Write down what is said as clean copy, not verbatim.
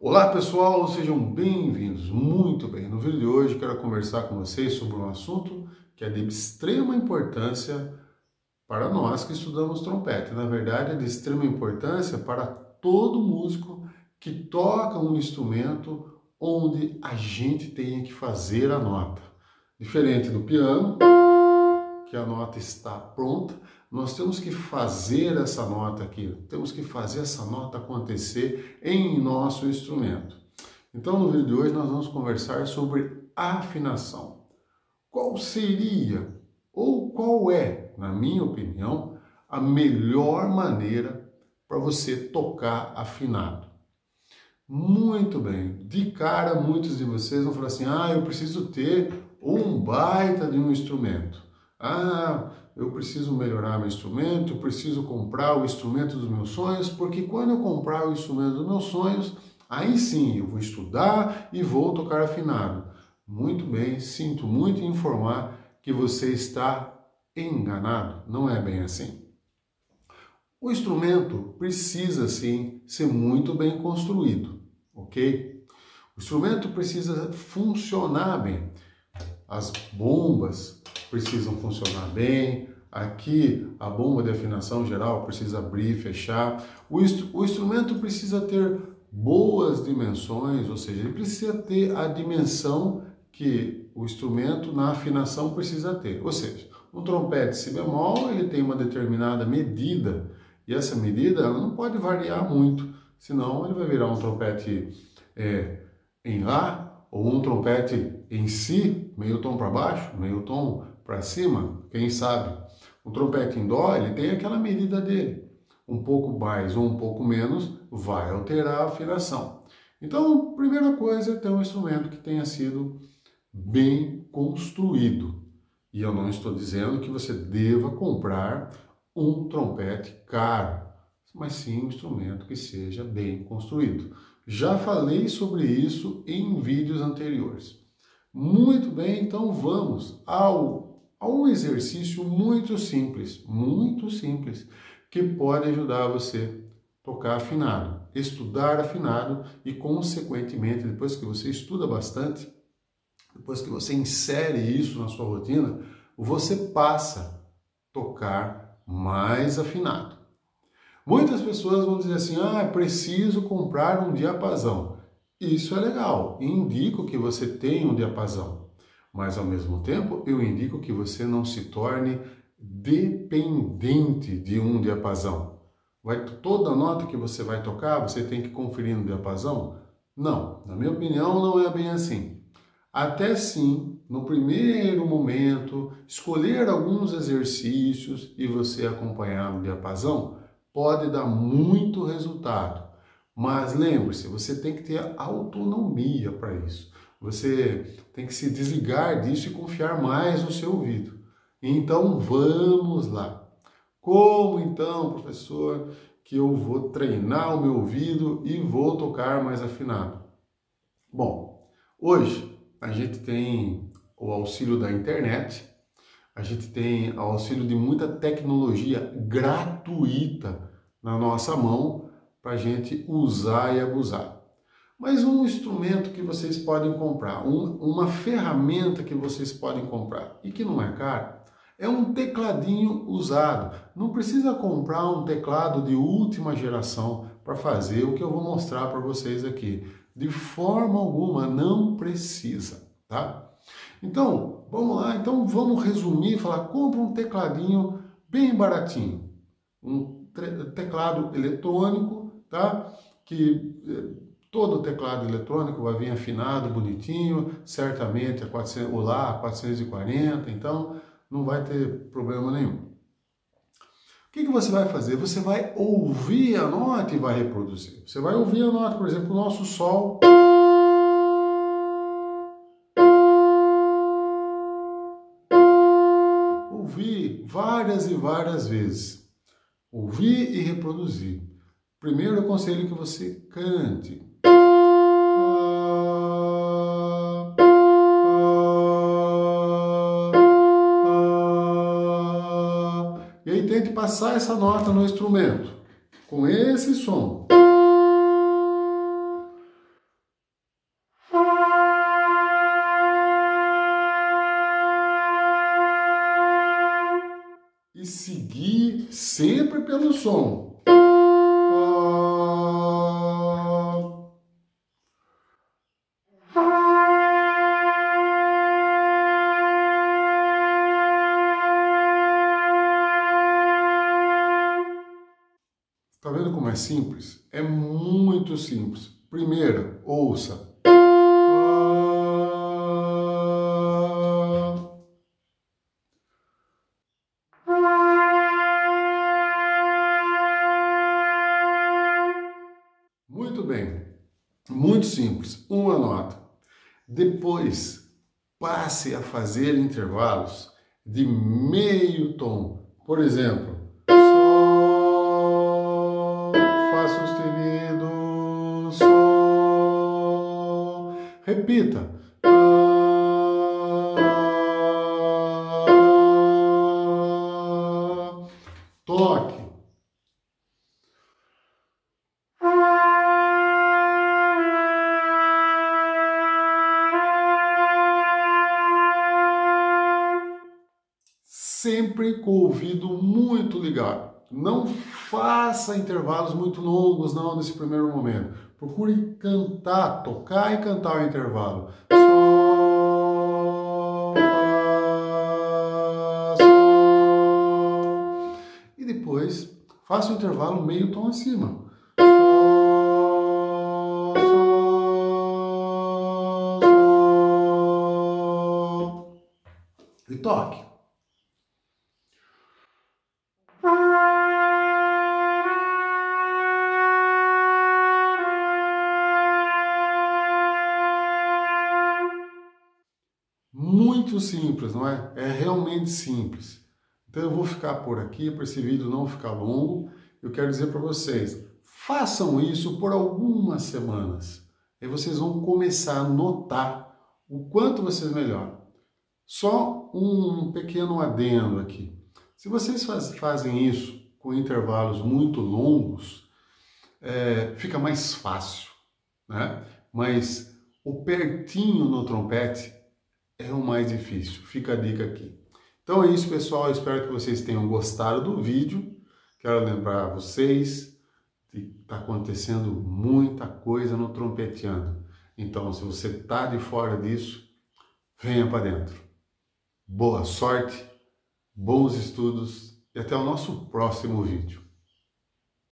Olá pessoal, sejam bem-vindos, muito bem. No vídeo de hoje quero conversar com vocês sobre um assunto que é de extrema importância para nós que estudamos trompete. Na verdade, é de extrema importância para todo músico que toca um instrumento onde a gente tem que fazer a nota. Diferente do piano, que a nota está pronta, nós temos que fazer essa nota aqui, temos que fazer essa nota acontecer em nosso instrumento. Então, no vídeo de hoje, nós vamos conversar sobre afinação. Qual seria, ou qual é, na minha opinião, a melhor maneira para você tocar afinado? Muito bem, de cara muitos de vocês vão falar assim, eu preciso ter um baita de um instrumento. Eu preciso melhorar meu instrumento, eu preciso comprar o instrumento dos meus sonhos, porque quando eu comprar o instrumento dos meus sonhos, aí sim eu vou estudar e vou tocar afinado. Muito bem, sinto muito em informar que você está enganado, não é bem assim. O instrumento precisa sim ser muito bem construído, ok? O instrumento precisa funcionar bem. As bombas precisam funcionar bem, aqui a bomba de afinação geral precisa abrir e fechar. O instrumento precisa ter boas dimensões, ou seja, ele precisa ter a dimensão que o instrumento na afinação precisa ter. Ou seja, um trompete si bemol, ele tem uma determinada medida, e essa medida ela não pode variar muito, senão ele vai virar um trompete em Lá, ou um trompete em Si, meio tom para baixo, meio tom para cima, quem sabe. Um trompete em Dó, ele tem aquela medida dele. Um pouco mais ou um pouco menos vai alterar a afinação. Então, primeira coisa é ter um instrumento que tenha sido bem construído. E eu não estou dizendo que você deva comprar um trompete caro, mas sim um instrumento que seja bem construído. Já falei sobre isso em vídeos anteriores. Muito bem, então vamos a um exercício muito simples, que pode ajudar você a tocar afinado, estudar afinado e, consequentemente, depois que você estuda bastante, depois que você insere isso na sua rotina, você passa a tocar mais afinado. Muitas pessoas vão dizer assim, preciso comprar um diapasão. Isso é legal, indico que você tenha um diapasão, mas ao mesmo tempo eu indico que você não se torne dependente de um diapasão. Toda nota que você vai tocar, você tem que conferir no diapasão? Não, na minha opinião não é bem assim. Até sim, no primeiro momento, escolher alguns exercícios e você acompanhar no diapasão, pode dar muito resultado, mas lembre-se, você tem que ter autonomia para isso. Você tem que se desligar disso e confiar mais no seu ouvido. Então vamos lá. Como então, professor, que eu vou treinar o meu ouvido e vou tocar mais afinado? Bom, hoje a gente tem o auxílio da internet, a gente tem o auxílio de muita tecnologia gratuita na nossa mão para a gente usar e abusar. Mas um instrumento que vocês podem comprar, uma ferramenta que vocês podem comprar e que não é caro, é um tecladinho usado. Não precisa comprar um teclado de última geração para fazer o que eu vou mostrar para vocês aqui. De forma alguma, não precisa, tá? Então, vamos lá, então vamos resumir e falar, compra um tecladinho bem baratinho, um teclado eletrônico, tá? Que todo teclado eletrônico vai vir afinado, bonitinho, certamente o Lá 440, então não vai ter problema nenhum. O que você vai fazer? Você vai ouvir a nota e vai reproduzir. Você vai ouvir a nota, por exemplo, o nosso Sol. Ouvir várias e várias vezes. Ouvir e reproduzir. Primeiro eu aconselho que você cante. E aí tente passar essa nota no instrumento, com esse som. e seguir sempre pelo som. Tá vendo como é simples? É muito simples. Primeiro, ouça. Muito bem. Muito simples. Uma nota. Depois, passe a fazer intervalos de meio tom. Por exemplo, Sol, Fá sustenido, Sol. Repita. Toque. Sempre com o ouvido muito ligado. Não faça intervalos muito longos, não, nesse primeiro momento. Procure cantar, tocar e cantar o intervalo. Sol, Fá, Sol. E depois, faça o intervalo meio tom acima. Sol, Sol, Sol. E toque. Muito simples, não é? É realmente simples. Então eu vou ficar por aqui, para esse vídeo não ficar longo. Eu quero dizer para vocês, façam isso por algumas semanas. E vocês vão começar a notar o quanto vocês melhoram. Só um pequeno adendo aqui. Se vocês fazem isso com intervalos muito longos, fica mais fácil, né? Mas o pertinho no trompete é o mais difícil. Fica a dica aqui. Então é isso, pessoal. Eu espero que vocês tenham gostado do vídeo. Quero lembrar vocês que está acontecendo muita coisa no trompeteando. Então, se você está de fora disso, venha para dentro. Boa sorte, bons estudos e até o nosso próximo vídeo.